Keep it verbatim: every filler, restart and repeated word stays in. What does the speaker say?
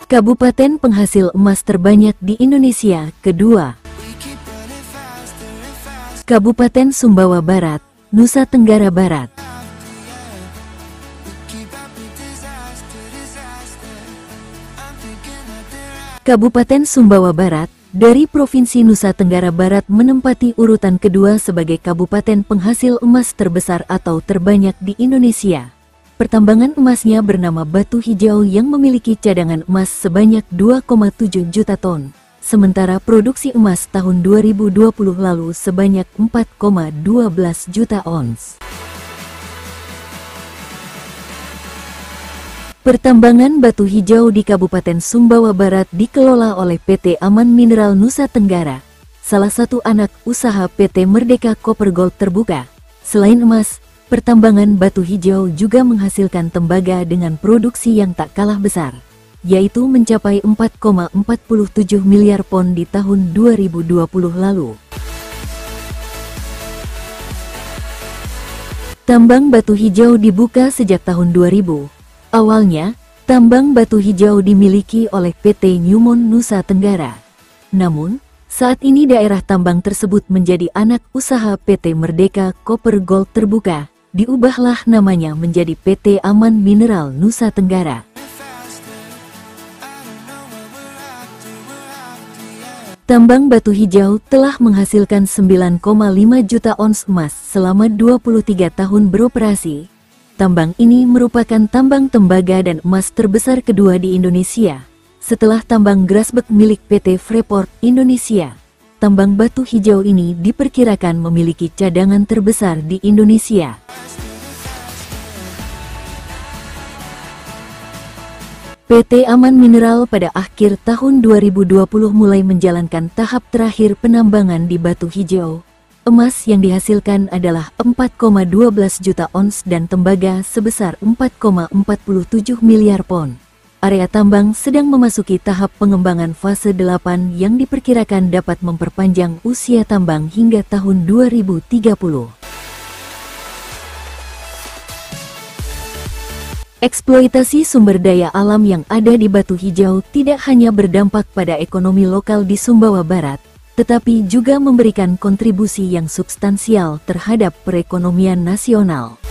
Kabupaten penghasil emas terbanyak di Indonesia kedua. Kabupaten Sumbawa Barat, Nusa Tenggara Barat. Kabupaten Sumbawa Barat dari Provinsi Nusa Tenggara Barat menempati urutan kedua sebagai kabupaten penghasil emas terbesar atau terbanyak di Indonesia. Pertambangan emasnya bernama Batu Hijau yang memiliki cadangan emas sebanyak dua koma tujuh juta ton, sementara produksi emas tahun dua ribu dua puluh lalu sebanyak empat koma satu dua juta ons. Pertambangan batu hijau di Kabupaten Sumbawa Barat dikelola oleh P T Aman Mineral Nusa Tenggara, salah satu anak usaha P T Merdeka Copper Gold Terbuka. Selain emas, pertambangan batu hijau juga menghasilkan tembaga dengan produksi yang tak kalah besar, yaitu mencapai empat koma empat tujuh miliar pon di tahun dua ribu dua puluh lalu. Tambang batu hijau dibuka sejak tahun dua ribu. Awalnya, tambang batu hijau dimiliki oleh P T Newmont Nusa Tenggara. Namun, saat ini daerah tambang tersebut menjadi anak usaha P T Merdeka Copper Gold Terbuka. Diubahlah namanya menjadi P T Aman Mineral Nusa Tenggara. Tambang batu hijau telah menghasilkan sembilan koma lima juta ons emas selama dua puluh tiga tahun beroperasi. Tambang ini merupakan tambang tembaga dan emas terbesar kedua di Indonesia, setelah tambang Grasberg milik P T Freeport Indonesia. Tambang batu hijau ini diperkirakan memiliki cadangan terbesar di Indonesia. P T Aman Mineral pada akhir tahun dua ribu dua puluh mulai menjalankan tahap terakhir penambangan di batu hijau. Emas yang dihasilkan adalah empat koma satu dua juta ons dan tembaga sebesar empat koma empat tujuh miliar pon. Area tambang sedang memasuki tahap pengembangan fase delapan yang diperkirakan dapat memperpanjang usia tambang hingga tahun dua ribu tiga puluh. Eksploitasi sumber daya alam yang ada di batu hijau tidak hanya berdampak pada ekonomi lokal di Sumbawa Barat, tetapi juga memberikan kontribusi yang substansial terhadap perekonomian nasional.